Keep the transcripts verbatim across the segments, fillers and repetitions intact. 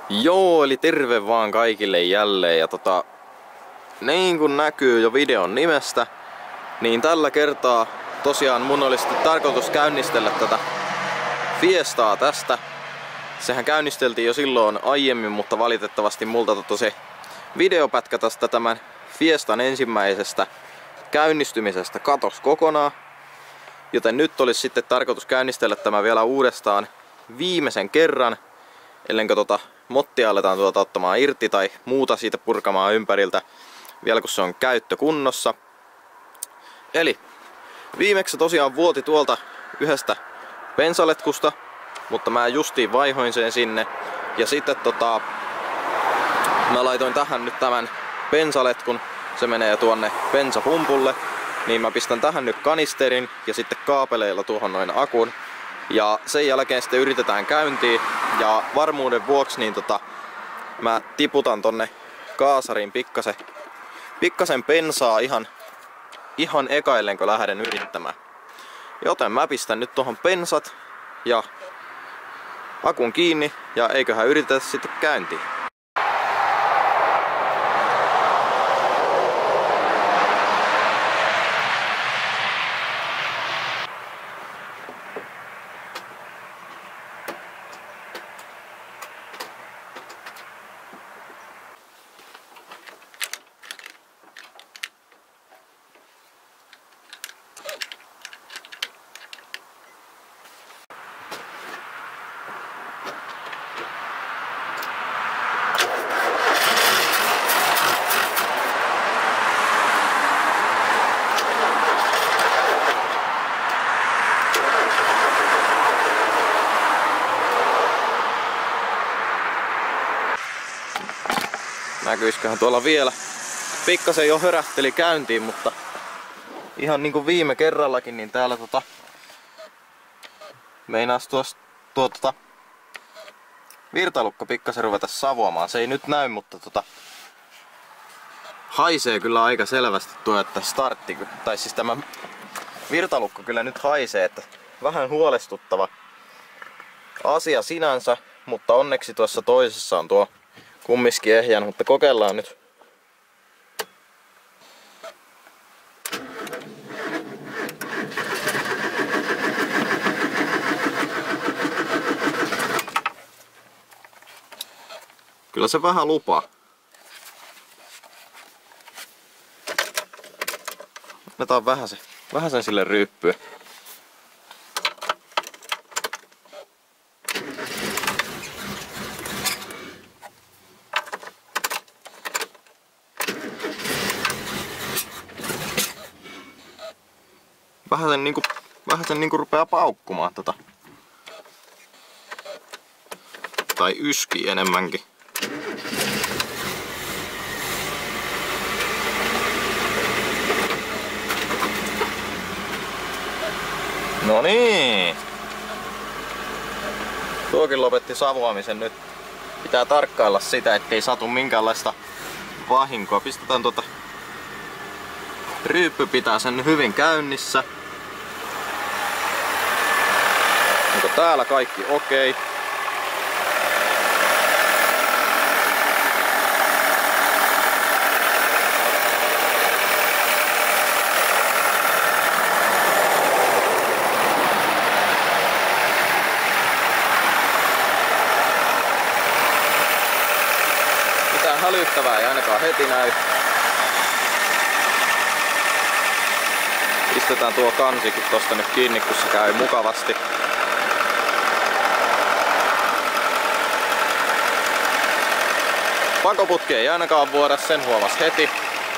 Joo, eli terve vaan kaikille jälleen. Ja tota, niin kuin näkyy jo videon nimestä, niin tällä kertaa tosiaan mun olisi tarkoitus käynnistellä tätä Fiestaa tästä. Sehän käynnisteltiin jo silloin aiemmin, mutta valitettavasti multa tota se videopätkä tästä tämän Fiestan ensimmäisestä käynnistymisestä katos kokonaan. Joten nyt olisi sitten tarkoitus käynnistellä tämä vielä uudestaan viimeisen kerran, ellenkö tota mottia aletaan tuota ottamaan irti tai muuta siitä purkamaan ympäriltä vielä kun se on käyttökunnossa. Eli viimeksi tosiaan vuoti tuolta yhdestä bensaletkusta, mutta mä justiin vaihoin sen sinne. Ja sitten tota, mä laitoin tähän nyt tämän bensaletkun, se menee tuonne bensapumpulle. Niin mä pistän tähän nyt kanisterin ja sitten kaapeleilla tuohon noin akun. Ja sen jälkeen sitten yritetään käyntiin. Ja varmuuden vuoksi niin tota, mä tiputan tonne kaasariin pikkasen, pikkasen bensaa ihan, ihan ekaillen kun lähden yrittämään. Joten mä pistän nyt tuohon bensat ja akun kiinni ja eiköhän yritetä sitten käyntiin. Näkyisiköhän tuolla vielä. Pikkasen jo hörähteli käyntiin, mutta ihan niin kuin viime kerrallakin, niin täällä tota meinaas tuossa tuo tota virtalukko pikkasen ruveta savuamaan. Se ei nyt näy, mutta tota haisee kyllä aika selvästi tuo, että startti, tai siis tämä virtalukko kyllä nyt haisee, että vähän huolestuttava asia sinänsä, mutta onneksi tuossa toisessa on tuo kumminkin ehjän, mutta kokeillaan nyt. Kyllä se vähän lupaa. Annetaan vähän se, vähän sen sille ryyppyä. Vähän sen niinku, vähän sen niinku rupeaa paukkumaan tota. Tai yskii enemmänkin. No niin. Tuokin lopetti savuamisen nyt. Pitää tarkkailla sitä, ettei satu minkäänlaista vahinkoa. Pistetään tota ryyppy, pitää sen hyvin käynnissä. Onko täällä kaikki okei? Okay? Mitään hälyttävää ei ainakaan heti näy. Pistetään tuo kansikin tosta nyt kiinni, kun se käy mukavasti. Pakoputki ei ainakaan vuoda, sen huomas heti.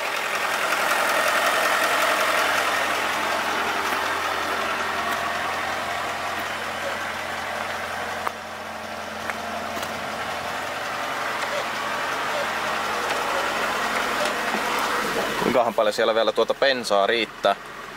Kuinkahan paljon siellä vielä tuota bensaa riittää.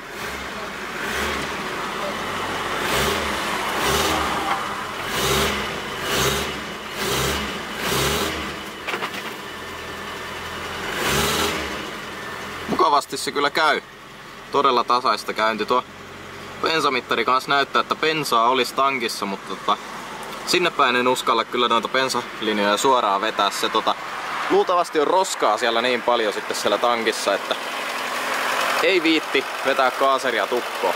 Mukavasti se kyllä käy. Todella tasaista käynti. Tuo bensamittari kanssa näyttää, että bensaa olisi tankissa, mutta tota, sinne päin en uskalla kyllä noita bensalinjoja suoraan vetää. Se tota, luultavasti on roskaa siellä niin paljon sitten siellä tankissa, että ei viitti vetää kaaseria tukkoon.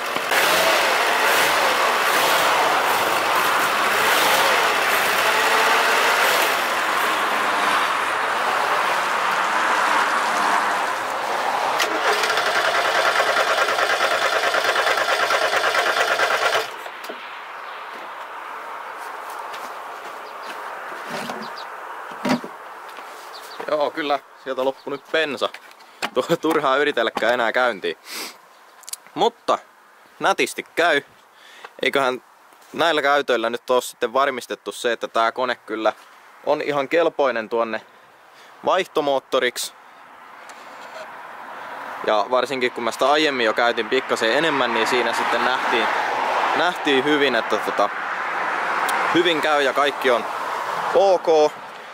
Joo, kyllä sieltä loppui nyt bensa. Turhaa yritelläkään enää käyntiin. Mutta nätisti käy. Eiköhän näillä käytöillä nyt ole sitten varmistettu se, että tää kone kyllä on ihan kelpoinen tuonne vaihtomoottoriksi. Ja varsinkin kun mä sitä aiemmin jo käytin pikkasen enemmän, niin siinä sitten nähtiin, nähtiin hyvin, että tota, hyvin käy ja kaikki on ok.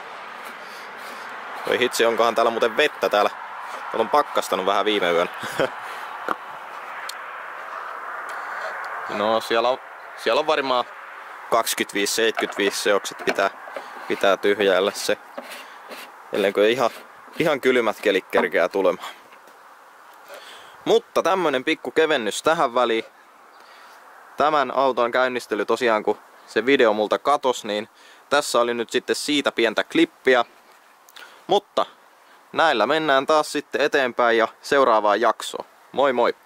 Oi hitsi, onkohan täällä muuten vettä täällä? Täällä on pakkastanut vähän viime yön. No siellä on, siellä on varmaan kaksikymmentäviisi seitsemänkymmentäviisi seokset pitää, pitää tyhjäällä se. Ellenkö ihan, ihan kylmät kelit kerkeää tulemaan. Mutta tämmönen pikku kevennys tähän väliin. Tämän auton käynnistely tosiaan, kun se video multa katos, niin tässä oli nyt sitten siitä pientä klippiä. Mutta näillä mennään taas sitten eteenpäin ja seuraavaan jaksoon. Moi moi!